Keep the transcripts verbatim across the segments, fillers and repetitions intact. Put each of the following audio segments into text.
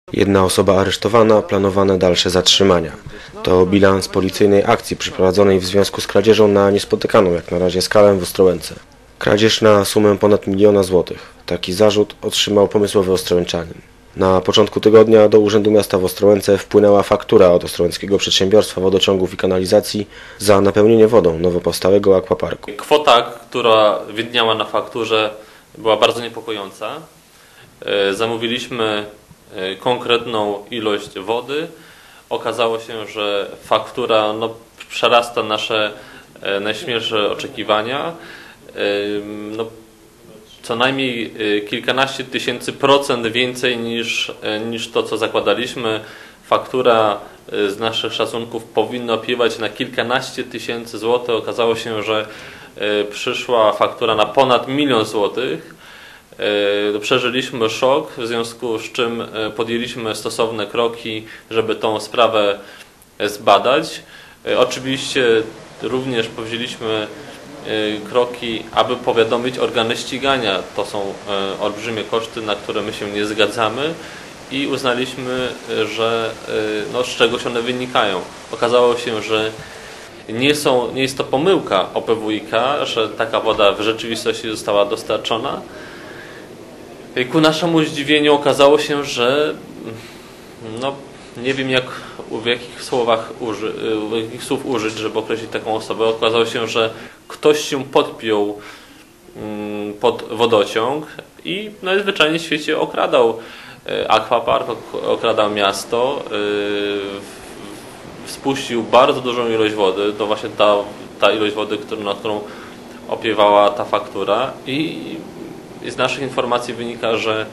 Jedna osoba aresztowana, planowane dalsze zatrzymania. To bilans policyjnej akcji przeprowadzonej w związku z kradzieżą na niespotykaną jak na razie skalę w Ostrołęce. Kradzież na sumę ponad miliona złotych. Taki zarzut otrzymał pomysłowy ostrołęczanin. Na początku tygodnia do Urzędu Miasta w Ostrołęce wpłynęła faktura od Ostrołęckiego Przedsiębiorstwa Wodociągów i Kanalizacji za napełnienie wodą nowo powstałego akwaparku. Kwota, która widniała na fakturze, była bardzo niepokojąca. Zamówiliśmy konkretną ilość wody. Okazało się, że faktura no, przerasta nasze najśmielsze oczekiwania. No, co najmniej kilkanaście tysięcy procent więcej niż, niż to, co zakładaliśmy. Faktura z naszych szacunków powinna opiewać na kilkanaście tysięcy złotych. Okazało się, że przyszła faktura na ponad milion złotych. Przeżyliśmy szok, w związku z czym podjęliśmy stosowne kroki, żeby tą sprawę zbadać. Oczywiście również powzięliśmy kroki, aby powiadomić organy ścigania. To są olbrzymie koszty, na które my się nie zgadzamy i uznaliśmy, że no, z czegoś one wynikają. Okazało się, że nie, są, nie jest to pomyłka O P W i K, że taka woda w rzeczywistości została dostarczona. Ku naszemu zdziwieniu okazało się, że no, nie wiem jak, w jakich słowach uży, w jakich słów użyć, żeby określić taką osobę. Okazało się, że ktoś się podpiął pod wodociąg i najzwyczajniej w świecie okradał akwapark, okradał miasto, spuścił bardzo dużą ilość wody. To właśnie ta, ta ilość wody, na którą opiewała ta faktura i z naszych informacji wynika, że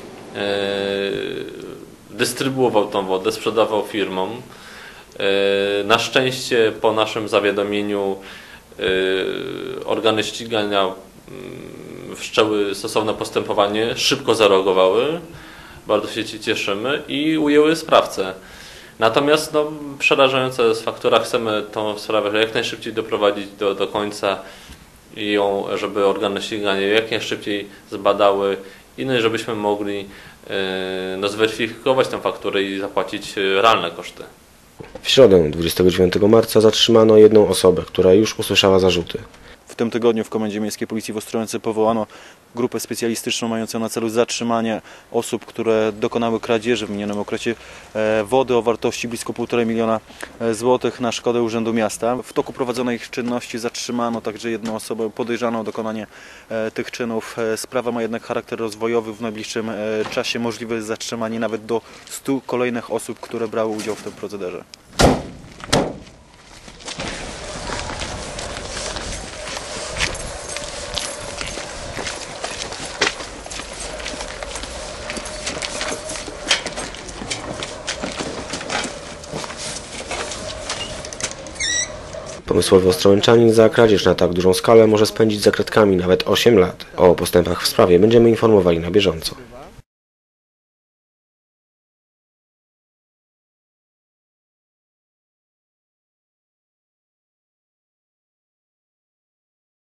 dystrybuował tą wodę, sprzedawał firmom. Na szczęście po naszym zawiadomieniu organy ścigania wszczęły stosowne postępowanie, szybko zareagowały, bardzo się cieszymy i ujęły sprawcę. Natomiast no, przerażająca jest faktura, chcemy tą sprawę jak najszybciej doprowadzić do, do końca i ją, żeby organy ścigania jak najszybciej zbadały i no, żebyśmy mogli no, zweryfikować tę fakturę i zapłacić realne koszty. W środę dwudziestego dziewiątego marca zatrzymano jedną osobę, która już usłyszała zarzuty. W tym tygodniu w Komendzie Miejskiej Policji w Ostrołęce powołano grupę specjalistyczną mającą na celu zatrzymanie osób, które dokonały kradzieży w minionym okresie wody o wartości blisko półtora miliona złotych na szkodę Urzędu Miasta. W toku prowadzonej czynności zatrzymano także jedną osobę podejrzaną o dokonanie tych czynów. Sprawa ma jednak charakter rozwojowy. W najbliższym czasie możliwe jest zatrzymanie nawet do stu kolejnych osób, które brały udział w tym procederze. Pomysłowy ostrołęczanin za kradzież na tak dużą skalę może spędzić za kratkami nawet osiem lat. O postępach w sprawie będziemy informowali na bieżąco.